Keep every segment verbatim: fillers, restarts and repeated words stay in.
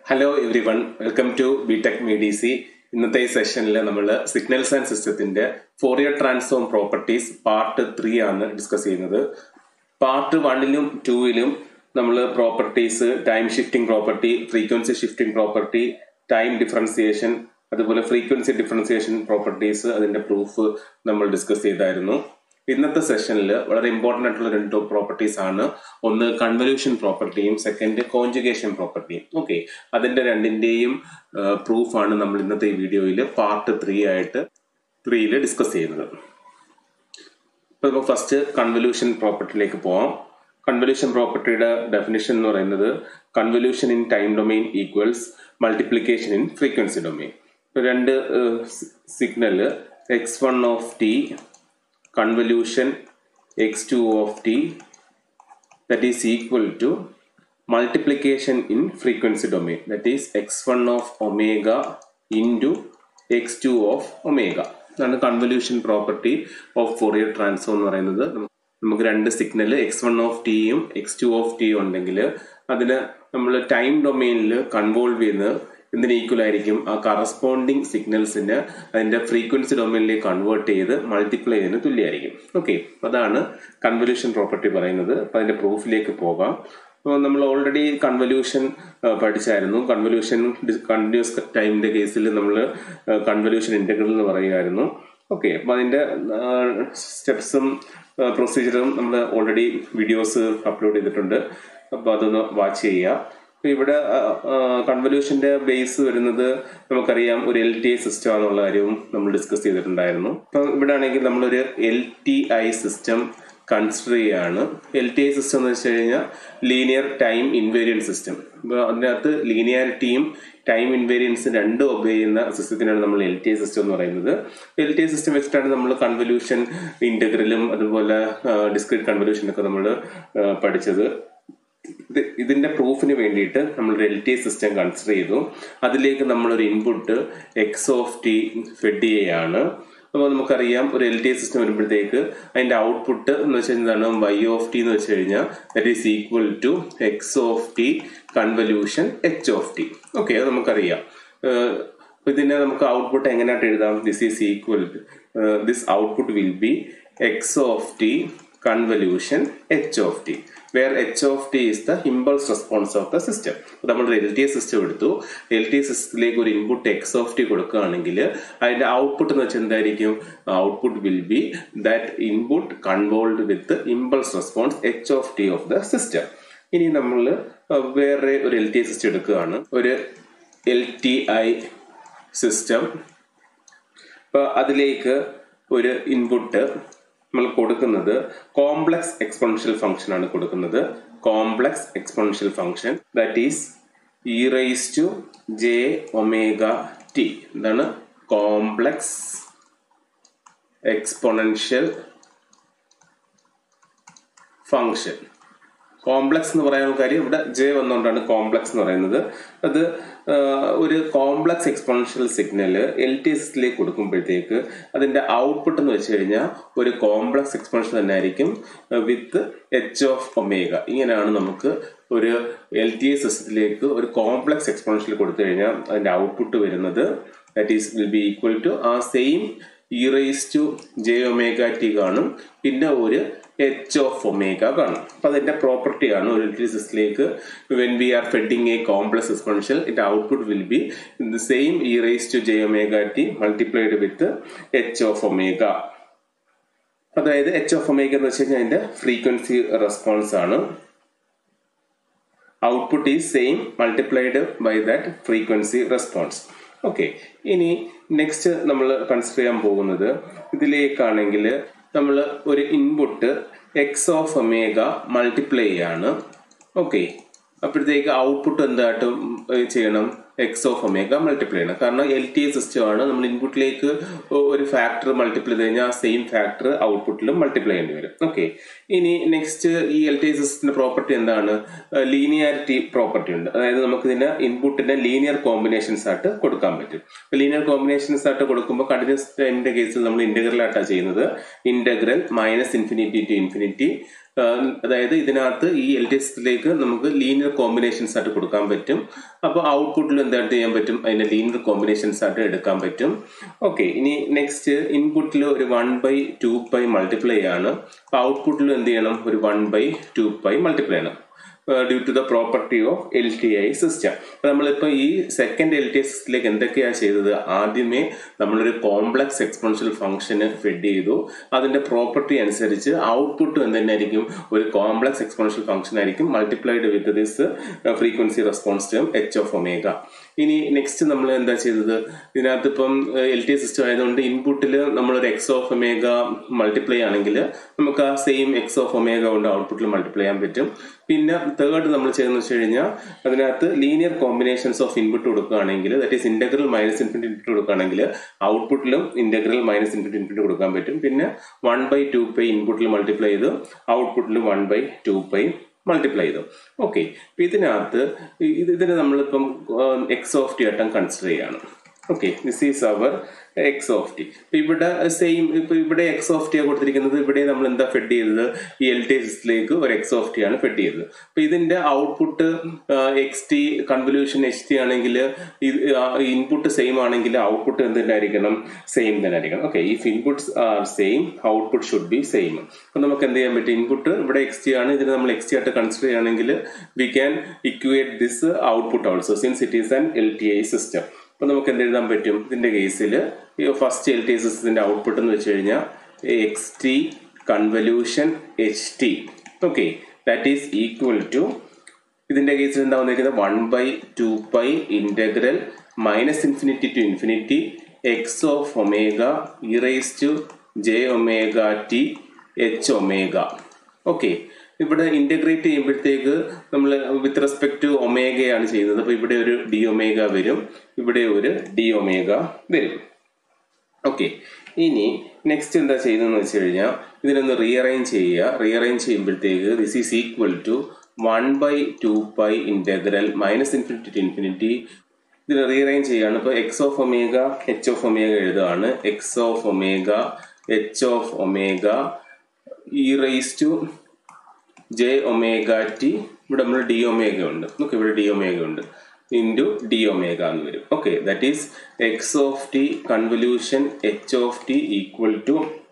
Hello everyone, welcome to B Tech M D C. ഇന്നത്തെ ഈ സെഷനിൽ നമ്മൾ സിഗ്നൽസ് ആൻഡ് സിസ്റ്റത്തിന്റെ Fourier transform properties part three ആണ് ഡിസ്കസ് ചെയ്യുന്നത്. പാർട്ട് വണ്ണിലും ടൂവിലും നമ്മൾ properties time shifting property, frequency shifting property, time differentiation, അതുപോലെ ഫ്രീക്വൻസി ഡിഫറൻസിയേഷൻ പ്രോപ്പർട്ടീസ് അതിന്റെ പ്രൂഫ് നമ്മൾ ഡിസ്കസ് ചെയ്തായിരുന്നു. ഇന്നത്തെ സെഷനിൽ വളരെ ഇമ്പോർട്ടൻ്റ് ആയിട്ടുള്ള രണ്ട് പ്രോപ്പർട്ടീസ് ആണ്. ഒന്ന് കൺവല്യൂഷൻ പ്രോപ്പർട്ടിയും സെക്കൻഡ് കോൺജുഗേഷൻ പ്രോപ്പർട്ടിയും. ഓക്കെ, അതിന്റെ രണ്ടിന്റെയും പ്രൂഫാണ് നമ്മൾ ഇന്നത്തെ ഈ വീഡിയോയിൽ പാർട്ട് ത്രീ ആയിട്ട് ത്രീയിൽ ഡിസ്കസ് ചെയ്യുന്നത്. ഇപ്പൊ നമുക്ക് ഫസ്റ്റ് കൺവല്യൂഷൻ പ്രോപ്പർട്ടിയിലേക്ക് പോവാം. കൺവല്യൂഷൻ പ്രോപ്പർട്ടിയുടെ ഡെഫിനിഷൻ എന്ന് പറയുന്നത് convolution in time domain equals multiplication in frequency domain. രണ്ട് signal x one of t convolution x two of t that is equal to multiplication in frequency domain, that is x one of omega into x two of omega. That's convolution property of Fourier transform എന്ന് പറയുന്നത്. നമുക്ക് രണ്ട് signal x one of ടിയും X two of ടിയും ഉണ്ടെങ്കിൽ അതിന് നമ്മൾ time ഡൊമെയിനിൽ convolve ചെയ്യുന്നത് എന്തിന് ഈക്വൽ ആയിരിക്കും? ആ കറസ്പോണ്ടിങ് സിഗ്നൽസിന് അതിന്റെ ഫ്രീക്വൻസി ഡൊമെയിനിലേക്ക് കൺവേർട്ട് ചെയ്ത് മൾട്ടിപ്ലൈ ചെയ്യുന്നതിന് തുല്യമായിരിക്കും. ഓക്കെ, അതാണ് കൺവല്യൂഷൻ പ്രോപ്പർട്ടി പറയുന്നത്. അപ്പൊ അതിന്റെ പ്രൂഫിലേക്ക് പോകാം. അപ്പോൾ നമ്മൾ ഓൾറെഡി കൺവല്യൂഷൻ പഠിച്ചായിരുന്നു. കൺവല്യൂഷൻ കണ്ടിന്യൂസ് ടൈമിന്റെ കേസിൽ നമ്മൾ കൺവല്യൂഷൻ ഇന്റഗ്രൽ എന്ന് പറയുമായിരുന്നു. ഓക്കെ, അപ്പൊ അതിന്റെ സ്റ്റെപ്സും പ്രൊസീജിയറും നമ്മൾ ഓൾറെഡി വീഡിയോസ് അപ്ലോഡ് ചെയ്തിട്ടുണ്ട്. അപ്പൊ അതൊന്ന് വാച്ച് ചെയ്യുക. ഇവിടെ കൺവല്യൂഷന്റെ ബേസ് വരുന്നത് നമുക്കറിയാം, ഒരു എൽ ടി ഐ സിസ്റ്റം ആണെന്നുള്ള കാര്യവും നമ്മൾ ഡിസ്കസ് ചെയ്തിട്ടുണ്ടായിരുന്നു. അപ്പൊ ഇവിടെ ആണെങ്കിൽ നമ്മളൊരു L T I system consider ചെയ്യാണ്. എൽ ടി ഐ സിസ്റ്റം എന്ന് വെച്ച് കഴിഞ്ഞാൽ ലീനിയർ ടൈം ഇൻവേരിയൻറ്റ് സിസ്റ്റം. അപ്പൊ അതിനകത്ത് ലീനിയാരിറ്റിയും ടൈം ഇൻവേരിയൻസും രണ്ടും ഒബേ ചെയ്യുന്ന സിസ്റ്റത്തിനാണ് നമ്മൾ എൽ ടി ഐ സിസ്റ്റം എന്ന് പറയുന്നത്. എൽ ടി ഐ സിസ്റ്റം വെച്ചിട്ടാണ് നമ്മൾ കൺവല്യൂഷൻ ഇന്റഗ്രലും അതുപോലെ ഡിസ്ക്രീറ്റ് കൺവല്യൂഷനൊക്കെ നമ്മൾ പഠിച്ചത്. ഇതിന്റെ പ്രൂഫിന് വേണ്ടിയിട്ട് നമ്മൾ L T I system consider ചെയ്തു. അതിലേക്ക് നമ്മളൊരു input x of t fed ചെയ്യാണ്. അപ്പോൾ നമുക്കറിയാം, ഒരു എൽ ടി ഐ സിസ്റ്റം വരുമ്പോഴത്തേക്ക് അതിന്റെ ഔട്ട്പുട്ട് എന്ന് വെച്ച് കഴിഞ്ഞാൽ വൈ ഓഫ് ടി എന്ന് വെച്ച് കഴിഞ്ഞാൽ that is equal to x of T convolution H of t. Okay, അത് നമുക്കറിയാം. ഇതിനെ നമുക്ക് ഔട്ട്പുട്ട് എങ്ങനെയായിട്ട് എഴുതാം? This is equal this output will be x of t convolution h of t, where h of t is the impulse response of the system. നമ്മൾ L T I system എടുത്തു. L T I സിസ്റ്റത്തിലേക്ക് ഒരു input x of T കൊടുക്കുകയാണെങ്കിൽ അതിന്റെ output എന്ന് വെച്ചാൽ എന്തായിരിക്കും? Output will be that input convolved with impulse response H of t of the system. ഇനി നമ്മൾ വേറെ ഒരു എൽ ടി ഐ സിസ്റ്റം എടുക്കുകയാണ്, ഒരു എൽ ടി ഐ സിസ്റ്റം. അപ്പൊ അതിലേക്ക് ഒരു ഇൻപുട്ട് നമ്മൾ കൊടുക്കുന്നത് കോംപ്ലക്സ് എക്സ്പോണൻഷ്യൽ ഫംഗ്ഷൻ ആണ് കൊടുക്കുന്നത്. Complex exponential function that is e raise to J omega t. ഇതാണ് കോംപ്ലക്സ് എക്സ്പോണൻഷ്യൽ ഫംഗ്ഷൻ. കോംപ്ലക്സ് എന്ന് പറയാൻ കാര്യം ഇവിടെ ജെ വന്നുകൊണ്ടാണ് കോംപ്ലക്സ് എന്ന് പറയുന്നത്. അത് ഒരു complex exponential signal L T എസിലേക്ക് കൊടുക്കുമ്പോഴത്തേക്ക് അതിന്റെ ഔട്ട്പുട്ട് എന്ന് വെച്ച് കഴിഞ്ഞാൽ ഒരു കോംപ്ലക്സ് എക്സ്പോണൻഷ്യൽ തന്നെ ആയിരിക്കും വിത്ത് എച്ച് ഓഫ് ഒമേഗ. ഇങ്ങനെയാണ് നമുക്ക് ഒരു എൽ ടി എ സിസ്റ്റത്തിലേക്ക് ഒരു കോംപ്ലക്സ് എക്സ്പോണൻഷ്യൽ കൊടുത്തു കഴിഞ്ഞാൽ അതിന്റെ ഔട്ട്പുട്ട് വരുന്നത് that is will be equal to ആ same e raise to J omega t കാണും, പിന്നെ ഒരു എച്ച് ഓഫ് ഒമേഗ കാണും. അപ്പൊ അതിന്റെ പ്രോപ്പർട്ടിയാണ് ഒരു എൽ ടി സിസ്റ്റത്തിലേക്ക് when we are feeding a complex exponential it output will be the same e raise to J omega t multiplied with h of omega. അതായത് എച്ച് ഓഫ് ഒമേഗ എന്ന് വെച്ച് കഴിഞ്ഞാൽ അതിന്റെ ഫ്രീക്വൻസി റെസ്പോൺസ് ആണ്. Output is same multiplied by that frequency response. Okay, ഇനി next നമ്മൾ consider ചെയ്യാൻ പോകുന്നത് ഇതിലേക്കാണെങ്കിൽ നമ്മൾ ഒരു input x of omega multiply ചെയ്യാണ്. ഓക്കെ, അപ്പോഴത്തേക്ക് ഔട്ട്പുട്ട് എന്തായിട്ടും ചെയ്യണം? എക്സ് ഓഫ് ഒമേഗ മൾട്ടിപ്ലൈ ചെയ്യണം. കാരണം എൽ ടി ഐ സിസ്റ്റം ആണ്. നമ്മൾ ഇൻപുട്ടിലേക്ക് ഒരു ഫാക്ടർ മൾട്ടിപ്ലൈ ചെയ്ത് കഴിഞ്ഞാൽ സെയിം ഫാക്ടർ ഔട്ട്പുട്ടിലും മൾട്ടിപ്ലൈ ചെയ്യേണ്ടി വരും. ഓക്കെ, ഇനി നെക്സ്റ്റ് ഈ എൽ ടി ഐ സിസ്റ്റത്തിന്റെ പ്രോപ്പർട്ടി എന്താണ്? ലീനിയാരിറ്റി പ്രോപ്പർട്ടി ഉണ്ട്. അതായത് നമുക്ക് ഇതിന്റെ ഇൻപുട്ടിന്റെ ലീനിയർ കോമ്പിനേഷൻസ് ആയിട്ട് കൊടുക്കാൻ പറ്റും. ലീനിയർ കോമ്പിനേഷൻസ് ആയിട്ട് കൊടുക്കുമ്പോൾ കണ്ടിന്യൂസ് ടൈമിന്റെ കേസിൽ നമ്മൾ ഇന്റഗ്രൽ ആയിട്ടാണ് ചെയ്യുന്നത്. Integral minus infinity to infinity അതായത് ഇതിനകത്ത് ഈ എൽ ടി എസിലേക്ക് നമുക്ക് ലീനിയർ കോമ്പിനേഷൻസ് ആയിട്ട് കൊടുക്കാൻ പറ്റും. അപ്പോൾ ഔട്ട്പുട്ടിൽ എന്തായിട്ട് ചെയ്യാൻ പറ്റും, അതിന്റെ ലീനിയർ കോമ്പിനേഷൻസ് ആയിട്ട് എടുക്കാൻ പറ്റും. ഓക്കെ, ഇനി നെക്സ്റ്റ് ഇൻപുട്ടിൽ ഒരു one by two pi multiply ആണ്. അപ്പോൾ ഔട്ട്പുട്ടിൽ എന്ത് ചെയ്യണം, ഒരു one by two pi multiply ആണ് due to the property of L T I system. അപ്പോൾ നമ്മളിപ്പോൾ ഈ സെക്കൻഡ് എൽ ടി ഐ സിസ്റ്റത്തിലേക്ക് എന്തൊക്കെയാണ് ചെയ്തത്, ആദ്യമേ നമ്മളൊരു കോംപ്ലക്സ് എക്സ്പോണൻഷ്യൽ ഫംഗ്ഷന് ഫെഡ് ചെയ്തു. അതിന്റെ പ്രോപ്പർട്ടി അനുസരിച്ച് ഔട്ട്പുട്ട് എന്തെന്നായിരിക്കും, ഒരു കോംപ്ലക്സ് എക്സ്പോണൻഷ്യൽ ഫംഗ്ഷൻ ആയിരിക്കും multiplied with this frequency response term h of omega. ഇനി നെക്സ്റ്റ് നമ്മൾ എന്താ ചെയ്തത്, ഇതിനകത്ത് ഇപ്പം എൽ ടി ഐ സിസ്റ്റം ആയതുകൊണ്ട് ഇൻപുട്ടിൽ നമ്മളൊരു എക്സ് ഓഫ് ഒമേഗ മൾട്ടിപ്ലൈ ആണെങ്കിൽ നമുക്ക് ആ സെയിം എക്സ് ഓഫ് ഒമേഗ കൊണ്ട് ഔട്ട്പുട്ടിൽ മൾട്ടിപ്ലൈ ചെയ്യാൻ പറ്റും. പിന്നെ തേർഡ് നമ്മൾ ചെയ്യുന്നത് വെച്ച് കഴിഞ്ഞാൽ അതിനകത്ത് ലീനിയർ കോമ്പിനേഷൻസ് ഓഫ് ഇൻപുട്ട് കൊടുക്കുകയാണെങ്കിൽ, that is integral minus infinity input കൊടുക്കുകയാണെങ്കിൽ ഔട്ട്പുട്ടിലും ഇന്റഗ്രൽ മൈനസ് ഇൻഫിനിറ്റി ഇൻപുട്ട് കൊടുക്കാൻ പറ്റും. പിന്നെ വൺ ബൈ ടു പൈ ഇൻപുട്ടിൽ മൾട്ടിപ്ലൈ ചെയ്ത് ഔട്ട്പുട്ടിൽ one by two pi multiply ചെയ്തു. ഓക്കെ, ഇതിനകത്ത് ഇത് ഇതിന് നമ്മളിപ്പം എക്സ് ഓഫ് ടി ആയിട്ടും കൺസിഡർ ചെയ്യാണ്. Okay, this is our x of t. ഇപ്പൊ ഇവിടെ സെയിം, ഇപ്പൊ ഇവിടെ എക്സ് ഓഫ് ടി ആണ് കൊടുത്തിരിക്കുന്നത്. ഇവിടെ നമ്മൾ എന്താ ഫെഡ് ചെയ്തത്, ഈ എൽ ടി സിസ്റ്റത്തിലേക്ക് ഒരു എക്സ് ഓഫ് ടി ആണ് ഫെഡ് ചെയ്തത്. അപ്പൊ ഇതിന്റെ output X T convolution h t ആണെങ്കിൽ, ഇൻപുട്ട് സെയിം ആണെങ്കിൽ ഔട്ട്പുട്ട് എന്തിനായിരിക്കണം, സെയിം തന്നെ ആയിരിക്കണം. Okay, if inputs are same output should be same. അപ്പൊ നമുക്ക് എന്ത് ചെയ്യാൻ പറ്റും, ഇൻപുട്ട് ഇവിടെ എക്സ് ടി ആണ്, ഇതിന് നമ്മൾ എക്സ് ടി ആയിട്ട് കൺസിഡർ ചെയ്യുകയാണെങ്കിൽ we can equate this output also since it is an L T I system. അപ്പൊ നമുക്ക് എന്ത് എഴുതാൻ പറ്റും, ഇതിന്റെ കേസിൽ ഫസ്റ്റ് എൽ ടി ഐ സിസ്റ്റത്തിന്റെ ഔട്ട്പുട്ട് എന്ന് വെച്ച് കഴിഞ്ഞാൽ x T convolution h t. Okay, that is equal to, ഇതിന്റെ കേസിൽ എന്താ വന്നിരിക്കുന്നത്, one by two pi integral minus infinity to infinity x of omega e raise to J omega T h omega. Okay, ഇവിടെ integrate ചെയ്യുമ്പോഴത്തേക്ക് നമ്മൾ വിത്ത് respect to ഒമേഗയാണ് ചെയ്യുന്നത്. അപ്പൊ ഇവിടെ ഒരു ഡി ഒമേഗ വരും, ഇവിടെ ഒരു ഡി ഒമേഗ വരും. ഓക്കെ, ഇനി നെക്സ്റ്റ് എന്താ ചെയ്യുന്നതെന്ന് വെച്ച് കഴിഞ്ഞാൽ ഇതിനൊന്ന് റീഅറേഞ്ച് ചെയ്യുക. റീഅറേഞ്ച് ചെയ്യുമ്പോഴത്തേക്ക് this is equal to one by two pi integral minus infinity to infinity. ഇതിന് റീഅറേഞ്ച് ചെയ്യാണ്. ഇപ്പൊ x of omega h of omega എഴുതുകയാണ്. X of omega h of omega e raise to J omega t. ഇവിടെ നമ്മൾ d omega ഉണ്ട്. നോക്ക്, ഇവിടെ d omega ഉണ്ട്, ഇൻറ്റു ഡി ഒമേഗ എന്ന് വരും. Okay, that is x of T convolution H of t equal to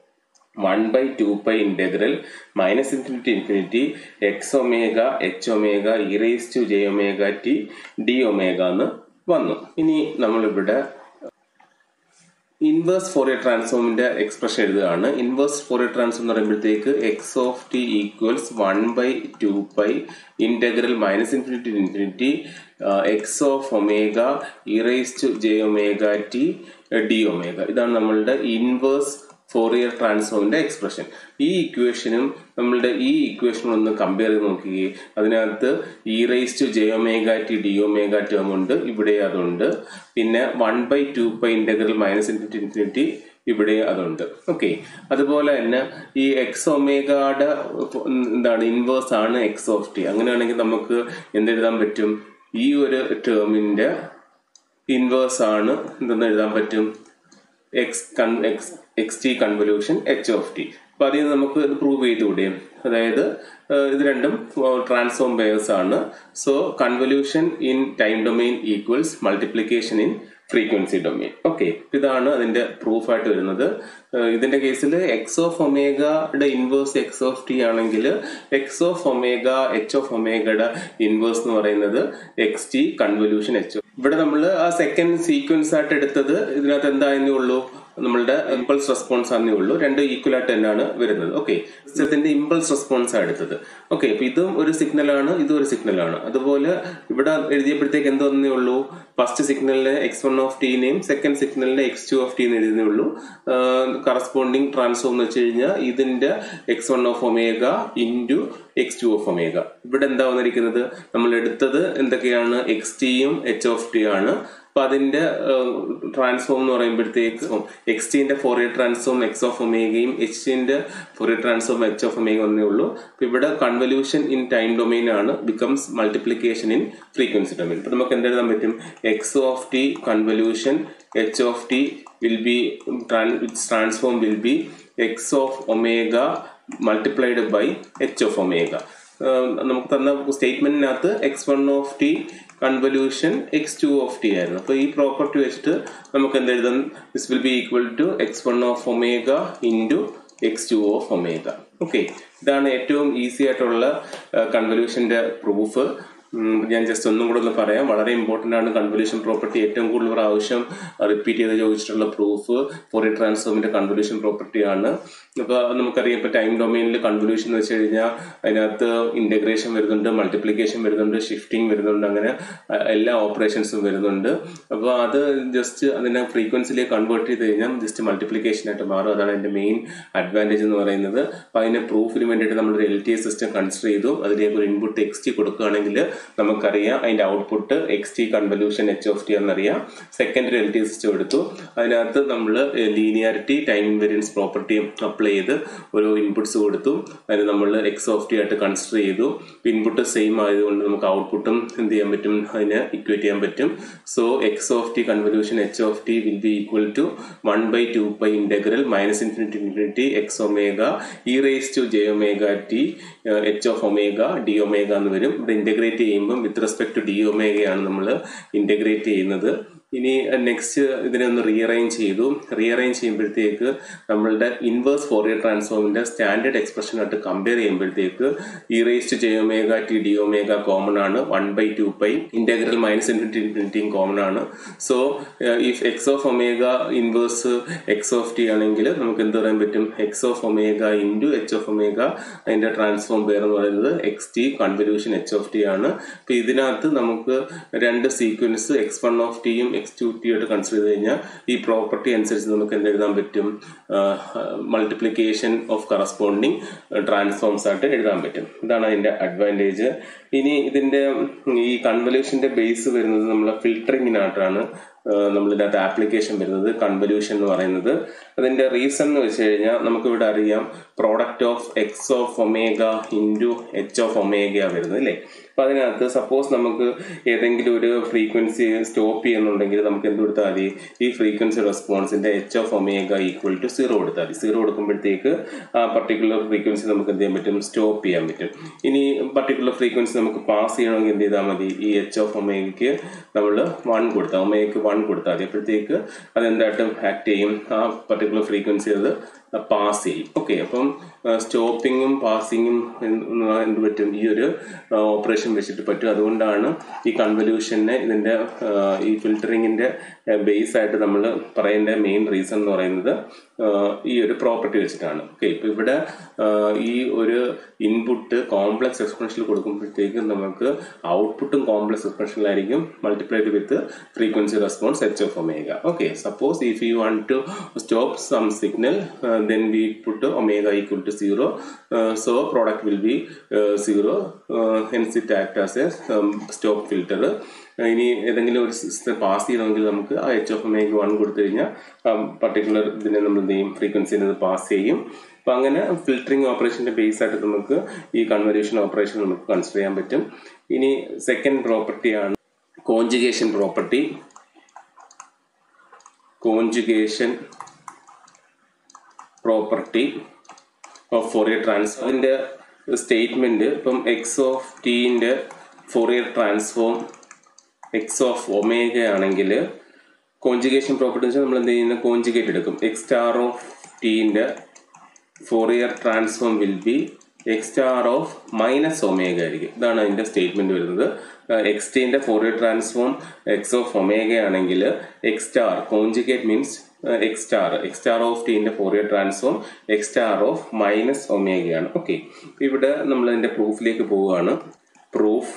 one by two pi integral minus infinity infinity X omega h omega e raise to J omega T D omega എന്ന് വന്നു. ഇനി നമ്മളിവിടെ inverse Fourier ട്രാൻസ്ഫോമിന്റെ expression എഴുതുകയാണ്. Inverse Fourier transform എന്ന് പറയുമ്പോഴത്തേക്ക് x of t equals one by two pi integral minus infinity infinity x of omega e raise to J omega T D omega. ഇതാണ് നമ്മളുടെ ഇൻവേഴ്സ് ഫോറിയർ ട്രാൻസ്ഫോമിന്റെ expression. ഈ ഇക്വേഷനും നമ്മളുടെ ഈ ഇക്വേഷനും ഒന്ന് കമ്പയർ ചെയ്ത് നോക്കുകയെ, അതിനകത്ത് e raise to J omega T D omega term ഉണ്ട്, ഇവിടെ അതുണ്ട്. പിന്നെ one by two pi integral minus infinity infinity ഇവിടെ അതുണ്ട്. ഓക്കെ, അതുപോലെ തന്നെ ഈ എക്സ് ഒമേഗയുടെ എന്താണ് ഇൻവേഴ്സ് ആണ് എക്സ് ഓഫ് ടി. അങ്ങനെയാണെങ്കിൽ നമുക്ക് എന്തെഴുതാൻ പറ്റും, ഈ ഒരു ടേമിന്റെ ഇൻവേഴ്സ് ആണ് എന്തെന്ന് എഴുതാൻ പറ്റും, x con x x T convolution H of t. അപ്പൊ അതിൽ നമുക്ക് പ്രൂവ് ചെയ്തുകൂടെ, അതായത് ഇത് രണ്ടും ട്രാൻസ്ഫോം പെയർസ് ആണ്. So convolution in time domain equals multiplication in frequency domain. Okay, ഇതാണ് അതിന്റെ പ്രൂഫ് ആയിട്ട് വരുന്നത്. ഇതിന്റെ കേസിൽ എക്സ് ഓഫ് ഒമേഗയുടെ ഇൻവേഴ്സ് എക്സ് ഓഫ് ടി ആണെങ്കിൽ x of omega h of ഒമേഗയുടെ ഇൻവേഴ്സ് എന്ന് പറയുന്നത് എക്സ് ടി കൺവല്യൂഷൻ എച്ച്. ഇവിടെ നമ്മൾ ആ സെക്കൻഡ് സീക്വൻസ് ആയിട്ട് എടുത്തത് ഇതിനകത്ത് എന്തായെന്നേ ഉള്ളൂ, നമ്മളുടെ ഇമ്പൾസ് റെസ്പോൺസ് ആണെന്നേ ഉള്ളൂ. രണ്ട് ഈക്വൽ ആയിട്ട് തന്നെയാണ് വരുന്നത്. ഓക്കെ, സിസ്റ്റത്തിന്റെ ഇമ്പൾസ് റെസ്പോൺസ് ആണ് എടുത്തത്. ഓക്കെ, അപ്പൊ ഇതും ഒരു സിഗ്നലാണ്, ഇതും ഒരു സിഗ്നലാണ്. അതുപോലെ ഇവിടെ എഴുതിയപ്പോഴത്തേക്ക് എന്തോന്നേ ഉള്ളൂ, ഫസ്റ്റ് സിഗ്നലിന് എക്സ് വൺ ഓഫ് ടീനെയും സെക്കൻഡ് സിഗ്നലിന് എക്സ് ടു ഓഫ് ടീന്ന് എഴുതുന്നേ ഉള്ളൂ. കറസ്പോണ്ടിങ് ട്രാൻസ്ഫോം എന്ന് വെച്ച് കഴിഞ്ഞാൽ ഇതിന്റെ x one of omega into x two of omega. ഇവിടെ എന്താ വന്നിരിക്കുന്നത്, നമ്മൾ എടുത്തത് എന്തൊക്കെയാണ്, എക്സ് ടിയും എച്ച് ഓഫ് ടി ആണ്. അപ്പൊ അതിന്റെ ട്രാൻസ്ഫോം എന്ന് പറയുമ്പോഴത്തേക്ക് എക്സ് ടിന്റെ ഫോറിയർ ട്രാൻസ്ഫോം എക്സ് ഓഫ് ഒമേഗയും എച്ച് ടിന്റെ Fourier transform h of omega ഒന്നേ ഉള്ളൂ. അപ്പൊ ഇവിടെ കൺവല്യൂഷൻ ഇൻ ടൈം ഡൊമെയിൻ ആണ്, becomes multiplication in frequency domain. അപ്പൊ നമുക്ക് എന്തെഴുതാൻ പറ്റും, X of T convolution H of T will be its transform will be x of omega multiplied by h of omega. നമുക്ക് തന്ന സ്റ്റേറ്റ്മെന്റിനകത്ത് x one of T convolution x two of t ആയിരുന്നു. അപ്പോൾ ഈ പ്രോപ്പർട്ടി വെച്ചിട്ട് നമുക്ക് എന്ത് എഴുതാം? This will be equal to x one of omega into x two of omega. Okay, ഇതാണ് ഏറ്റവും ഈസി ആയിട്ടുള്ള കൺവല്യൂഷന്റെ പ്രൂഫ്. ഞാൻ ജസ്റ്റ് ഒന്നും കൂടെ ഒന്ന് പറയാം. വളരെ ഇമ്പോർട്ടൻ്റ് ആണ് കൺവല്യൂഷൻ പ്രോപ്പർട്ടി. ഏറ്റവും കൂടുതൽ പ്രാവശ്യം റിപ്പീറ്റ് ചെയ്ത് ചോദിച്ചിട്ടുള്ള പ്രൂഫ് ഫോറിയർ ട്രാൻസ്ഫോമിന്റെ കൺവല്യൂഷൻ പ്രോപ്പർട്ടി ആണ്. അപ്പോൾ നമുക്കറിയാം, ഇപ്പോൾ ടൈം ഡൊമൈനിൽ കൺവല്യൂഷൻ എന്ന് വെച്ച് കഴിഞ്ഞാൽ അതിനകത്ത് ഇന്റഗ്രേഷൻ വരുന്നുണ്ട്, മൾട്ടിപ്ലിക്കേഷൻ വരുന്നുണ്ട്, ഷിഫ്റ്റിംഗ് വരുന്നുണ്ട്, അങ്ങനെ എല്ലാ ഓപ്പറേഷൻസും വരുന്നുണ്ട്. അപ്പോൾ അത് ജസ്റ്റ് അതിനെ ഫ്രീക്വൻസിയിലേക്ക് കൺവേർട്ട് ചെയ്ത് കഴിഞ്ഞാൽ ജസ്റ്റ് മൾട്ടിപ്ലിക്കേഷൻ ആയിട്ട് മാറും. അതാണ് അതിന്റെ മെയിൻ അഡ്വാൻറ്റേജ് എന്ന് പറയുന്നത്. അപ്പോൾ അതിന്റെ പ്രൂഫിന് വേണ്ടിയിട്ട് നമ്മൾ ഒരു L T I system consider ചെയ്തു. അതിലേക്ക് ഒരു ഇൻപുട്ട് എക്സ് ടി കൊടുക്കുകയാണെങ്കിൽ നമുക്കറിയാം അതിന്റെ output X T convolution H of T എന്നറിയാം. സെക്കൻഡ് എൽ ടി സിസ്റ്റം എടുത്തു. അതിനകത്ത് നമ്മൾ ലീനിയാരിറ്റി ടൈം ഇൻവേരിയൻസ് പ്രോപ്പർട്ടിയും അപ്ലൈ ചെയ്ത് ഓരോ ഇൻപുട്സ് കൊടുത്തു. അതിന് നമ്മൾ എക്സ് ഓഫ് ടി ആയിട്ട് കൺസിഡർ ചെയ്തു. ഇൻപുട്ട് സെയിം ആയതുകൊണ്ട് നമുക്ക് ഔട്ട്പുട്ടും എന്ത് ചെയ്യാൻ പറ്റും? അതിനെ ഇക്വേറ്റ് ചെയ്യാൻ പറ്റും. So X of T convolution H of T will be equal to one by two pi integral minus infinity infinity X omega e raise to J omega T H of omega D omega എന്ന് വരും. ഇവിടെ integrate ചെയ്യുമ്പോൾ with respect to D ഒമേഗയാണ് നമ്മൾ integrate ചെയ്യുന്നത്. ഇനി next ഇതിനെ ഒന്ന് റീഅറേഞ്ച് ചെയ്തു. റീഅറേഞ്ച് ചെയ്യുമ്പോഴത്തേക്ക് നമ്മളുടെ ഇൻവേഴ്സ് ഫോറിയർ ട്രാൻസ്ഫോമിന്റെ സ്റ്റാൻഡേർഡ് എക്സ്പ്രഷനായിട്ട് കമ്പയർ ചെയ്യുമ്പോഴത്തേക്ക് e raise to J omega T D omega common ആണ്. One by two pi integral minus infinity ഇൻഫിനിറ്റിയും കോമൺ ആണ്. So if X of omega inverse X of T ആണെങ്കിൽ നമുക്ക് എന്ത് പറയാൻ പറ്റും? X of omega into H of omega, അതിന്റെ transform pair എന്ന് പറയുന്നത് X T convolution H of T ആണ്. അപ്പൊ ഇതിനകത്ത് നമുക്ക് രണ്ട് സീക്വൻസ് എക്സ് വൺ ഓഫ് ടിയും എക്സ് ടു ടി ആയിട്ട് കൺസിഡർ ചെയ്ത് കഴിഞ്ഞാൽ ഈ പ്രോപ്പർട്ടി അനുസരിച്ച് നമുക്ക് എന്ത് എഴുതാൻ പറ്റും? മൾട്ടിപ്ലിക്കേഷൻ ഓഫ് കറസ്പോണ്ടിങ് ട്രാൻസ്ഫോംസ് ആയിട്ട് എഴുതാൻ പറ്റും. ഇതാണ് അതിന്റെ അഡ്വാൻറ്റേജ്. ഇനി ഇതിന്റെ ഈ കൺവല്യൂഷന്റെ ബേസ് വരുന്നത് നമ്മൾ ഫിൽട്ടറിങ്ങിനായിട്ടാണ് നമ്മൾ ഇതിനകത്ത് ആപ്ലിക്കേഷൻ വരുന്നത് കൺവല്യൂഷൻ എന്ന് പറയുന്നത്. അതിന്റെ റീസൺ എന്ന് വെച്ച് കഴിഞ്ഞാൽ നമുക്കിവിടെ അറിയാം product of X of omega into H of omega വരുന്നത് അല്ലേ. അപ്പൊ അതിനകത്ത് സപ്പോസ് നമുക്ക് ഏതെങ്കിലും ഒരു ഫ്രീക്വൻസി സ്റ്റോപ്പ് ചെയ്യുന്നുണ്ടെങ്കിൽ നമുക്ക് എന്ത് കൊടുത്താൽ മതി? ഈ ഫ്രീക്വൻസി റെസ്പോൺസിന്റെ H of omega equal to zero കൊടുത്താൽ മതി. സീറോ കൊടുക്കുമ്പോഴത്തേക്ക് ആ പർട്ടിക്കുലർ ഫ്രീക്വൻസി നമുക്ക് എന്ത് ചെയ്യാൻ പറ്റും? സ്റ്റോപ്പ് ചെയ്യാൻ പറ്റും. ഇനി പർട്ടിക്കുലർ ഫ്രീക്വൻസി നമുക്ക് പാസ് ചെയ്യണമെങ്കിൽ എന്ത് ചെയ്താൽ മതി? ഈ എച്ച് ഓഫ് ഒമേഗയ്ക്ക് നമ്മൾ വൺ കൊടുത്താൽ ഒമേഗയ്ക്ക് വൺ കൊടുത്താൽ മതി. അപ്പോഴത്തേക്ക് അതെന്തായിട്ടും ആക്ട് ചെയ്യും? ആ പർട്ടിക്കുലർ ഫ്രീക്വൻസി അത് പാസ് ചെയ്യും. ഓക്കെ, അപ്പം സ്റ്റോപ്പിങ്ങും പാസിങ്ങും എന്ത് പറ്റും? ഈ ഒരു ഓപ്പറേഷൻ വെച്ചിട്ട് പറ്റും. അതുകൊണ്ടാണ് ഈ കൺവല്യൂഷനെ ഇതിന്റെ ഈ ഫിൽറ്ററിങ്ങിന്റെ ബേസ് ആയിട്ട് നമ്മൾ പറയേണ്ട മെയിൻ റീസൺ എന്ന് പറയുന്നത് ഈ ഒരു പ്രോപ്പർട്ടി വെച്ചിട്ടാണ്. ഓക്കെ, ഇപ്പൊ ഇവിടെ ഈ ഒരു ഇൻപുട്ട് കോംപ്ലക്സ് എക്സ്പ്രഷനിൽ കൊടുക്കുമ്പോഴത്തേക്ക് നമുക്ക് ഔട്ട്പുട്ടും കോംപ്ലക്സ് എക്സ്പ്രഷനിലായിരിക്കും multiplied with frequency response H of omega. Okay, suppose if you want to stop some signal then we put omega equal to zero, uh, so product will be uh, zero, uh, hence it act as a um, stop filter. ഇനി ഏതെങ്കിലും ഒരു system pass ചെയ്യണമെങ്കിൽ നമുക്ക് ആ H of omega one കൊടുത്തു കഴിഞ്ഞാൽ particular ഇതിനെ നമ്മൾ എന്ത് ചെയ്യും? ഫ്രീക്വൻസിയിൽ പാസ് ചെയ്യും. അപ്പൊ അങ്ങനെ ഫിൽറ്ററിംഗ് ഓപ്പറേഷന്റെ ബേസ് ആയിട്ട് നമുക്ക് ഈ കൺവല്യൂഷൻ ഓപ്പറേഷൻ നമുക്ക് കൺസിഡർ ചെയ്യാൻ പറ്റും. ഇനി സെക്കൻഡ് പ്രോപ്പർട്ടിയാണ് conjugation property. Conjugation property of Fourier transform. അതിന്റെ സ്റ്റേറ്റ്മെന്റ് ഇപ്പം എക്സ് ഓഫ് ടീന്റെ Fourier transform X of omega ആണെങ്കിൽ കോഞ്ചുഗേഷൻ പ്രോപ്പർട്ടി വെച്ചാൽ നമ്മൾ എന്ത് ചെയ്യുന്ന കോഞ്ചുഗേറ്റ് എടുക്കും. എക്സ് സ്റ്റാർ ഓഫ് ടീന്റെ Fourier transform will be X star of minus omega ആയിരിക്കും. ഇതാണ് അതിന്റെ സ്റ്റേറ്റ്മെന്റ് വരുന്നത്. എക്സ് ടീന്റെ Fourier transform X of omega ആണെങ്കിൽ X star conjugate means X star X star of ടീന്റെ Fourier transform X star of minus ഒമേഗയാണ്. ഓക്കെ, ഇവിടെ നമ്മൾ അതിന്റെ പ്രൂഫിലേക്ക് പോവുകയാണ്. പ്രൂഫ്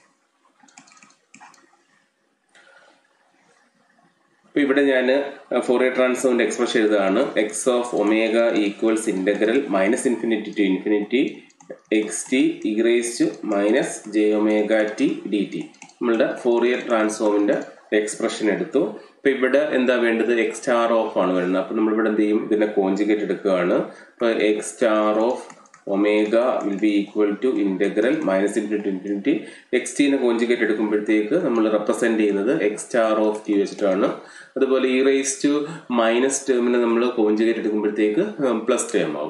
അപ്പൊ ഇവിടെ ഞാൻ ഫോറിയർ ട്രാൻസ്ഫോമിന്റെ എക്സ്പ്രഷൻ എഴുതുകയാണ്. X of omega equals integral minus infinity to infinity X T e raise to minus J omega T D T. നമ്മളുടെ ഫോറിയർ ട്രാൻസ്ഫോമിന്റെ എക്സ്പ്രഷൻ എടുത്തു. അപ്പൊ ഇവിടെ എന്താ വേണ്ടത്? എക്സ് സ്റ്റാർ ഓഫ് ആണ് വേണ്ടത്. അപ്പൊ നമ്മൾ ഇവിടെ എന്ത് ചെയ്യും? ഇതിന്റെ കോഞ്ചുഗേറ്റ് എടുക്കുകയാണ്. അപ്പൊ X star of omega will be equal to integral minus infinity infinity X ടീനെ കോഞ്ചുഗേറ്റ് എടുക്കുമ്പോഴത്തേക്ക് നമ്മൾ റെപ്രസെന്റ് ചെയ്യുന്നത് എക്സ് സ്റ്റാർ ഓഫ് ടി വെച്ചിട്ടാണ്. അതുപോലെ ഇ റേസ് ടു മൈനസ് ടേമിനെ നമ്മൾ കോഞ്ചുഗേറ്റ് എടുക്കുമ്പോഴത്തേക്ക് പ്ലസ് ടേം ആവും.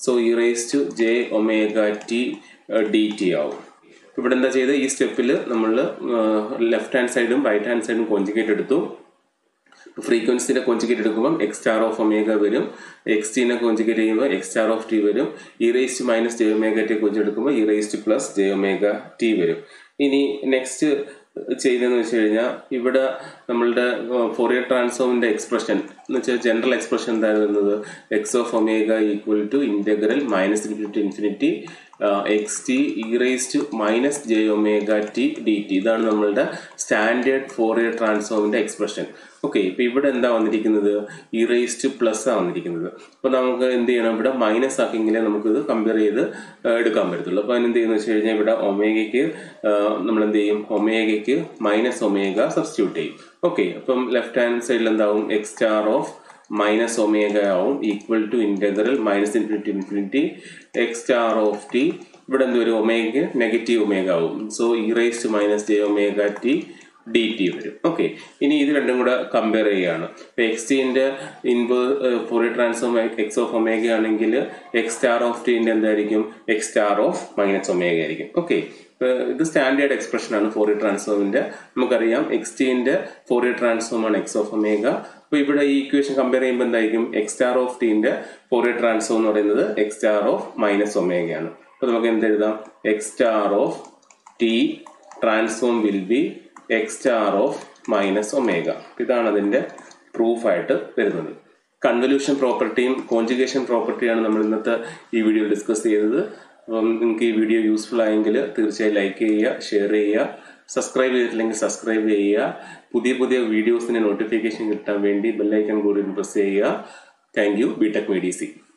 So e raise to J omega T D T ആവും. ഇവിടെ എന്താ ചെയ്ത് ഈ സ്റ്റെപ്പിൽ നമ്മൾ ലെഫ്റ്റ് ഹാൻഡ് സൈഡും റൈറ്റ് ഹാൻഡ് സൈഡും കോഞ്ചുഗേറ്റ് എടുത്തു. ഫ്രീക്വൻസിനെ കോഞ്ചുഗേറ്റ് എടുക്കുമ്പോൾ എക്സ് സ്റ്റാർ ഓഫ് ഒമേഗ വരും, എക്സ് ടീനെ കോഞ്ചുഗേറ്റ് ചെയ്യുമ്പോൾ എക്സ് സ്റ്റാർ ഓഫ് ടി വരും, e raise to minus J omega T conjugate എടുക്കുമ്പോൾ e raise to plus J omega T വരും. ഇനി നെക്സ്റ്റ് ചെയ്യുന്നതെന്ന് വെച്ച് കഴിഞ്ഞാൽ ഇവിടെ നമ്മളുടെ ഫോറിയർ ട്രാൻസ്ഫോമിന്റെ എക്സ്പ്രഷൻ എന്ന് വെച്ചാൽ ജനറൽ എക്സ്പ്രഷൻ എന്താണ് വരുന്നത്, X of omega equal to integral minus infinity infinity X T e raise to minus J omega T D T. ഇതാണ് നമ്മളുടെ സ്റ്റാൻഡേർഡ് ഫോറിയർ ട്രാൻസ്ഫോമിന്റെ എക്സ്പ്രഷൻ. ഓക്കെ, ഇപ്പൊ ഇവിടെ എന്താ വന്നിരിക്കുന്നത്, ഇ റേസ് ടു പ്ലസ് ആണ് വന്നിരിക്കുന്നത്. അപ്പൊ നമുക്ക് എന്ത് ചെയ്യണം, ഇവിടെ മൈനസ് ആക്കിയെങ്കിലേ നമുക്കിത് കമ്പയർ ചെയ്ത് എടുക്കാൻ പറ്റത്തുള്ളൂ. അപ്പൊ അതിനെന്ത് ചെയ്യുന്ന വെച്ച് കഴിഞ്ഞാൽ ഇവിടെ ഒമേഗയ്ക്ക് നമ്മൾ എന്ത് ചെയ്യും, ഒമേഗയ്ക്ക് മൈനസ് ഒമേഗ സബ്സ്റ്റിറ്റ്യൂട്ട് ചെയ്യും. ഓക്കെ, അപ്പം ലെഫ്റ്റ് ഹാൻഡ് സൈഡിൽ എന്താവും, X star of minus omega ആവും equal to integral minus infinity infinity X star of T. ഇവിടെ എന്ത് വരും, ഒമേഗയ്ക്ക് നെഗറ്റീവ് ഒമേഗ ആവും. So e raise to minus J omega T D T വരും. ഓക്കെ, ഇനി ഇത് രണ്ടും കൂടെ കമ്പയർ ചെയ്യുകയാണ്. ഇപ്പൊ എക്സ് ടിന്റെ ഇൻവേ Fourier transform X of omega ആണെങ്കിൽ എക്സ് സ്റ്റാർ ഓഫ് ടിന്റെ എന്തായിരിക്കും, X star of minus omega ആയിരിക്കും. ഓക്കെ, ഇത് സ്റ്റാൻഡേർഡ് എക്സ്പ്രഷൻ ആണ് ഫോറിയർ ട്രാൻസ്ഫോമിന്റെ. നമുക്കറിയാം എക്സ് ടിന്റെ ഫോറിയർ ട്രാൻസ്ഫോം ആണ് എക്സ് ഓഫ് ഒമേഗ. അപ്പൊ ഇവിടെ ഈ ഇക്വേഷൻ കമ്പയർ ചെയ്യുമ്പോൾ എന്തായിരിക്കും, എക്സ് സ്റ്റാർ ഓഫ് ടിന്റെ ഫോറിയർ ട്രാൻസ്ഫോം എന്ന് പറയുന്നത് എക്സ് സ്റ്റാർ ഓഫ് മൈനസ് ഒമേഗയാണ്. അപ്പൊ നമുക്ക് എന്ത് എഴുതാം, X star of T transform will be X star of minus omega. ഇതാണ് അതിന്റെ പ്രൂഫായിട്ട് വരുന്നത്. കൺവല്യൂഷൻ പ്രോപ്പർട്ടിയും കോഞ്ചുഗേഷൻ പ്രോപ്പർട്ടിയാണ് നമ്മൾ ഇന്നത്തെ ഈ വീഡിയോ ഡിസ്കസ് ചെയ്തത്. അപ്പം നിങ്ങൾക്ക് ഈ വീഡിയോ യൂസ്ഫുൾ ആയെങ്കിൽ തീർച്ചയായും ലൈക്ക് ചെയ്യുക, ഷെയർ ചെയ്യുക, സബ്സ്ക്രൈബ് ചെയ്തിട്ടില്ലെങ്കിൽ സബ്സ്ക്രൈബ് ചെയ്യുക. പുതിയ പുതിയ വീഡിയോസിന്റെ നോട്ടിഫിക്കേഷൻ കിട്ടാൻ വേണ്ടി ബെല്ലൈക്കൺ കൂടി പ്രസ് ചെയ്യുക. Thank you. B tech media C.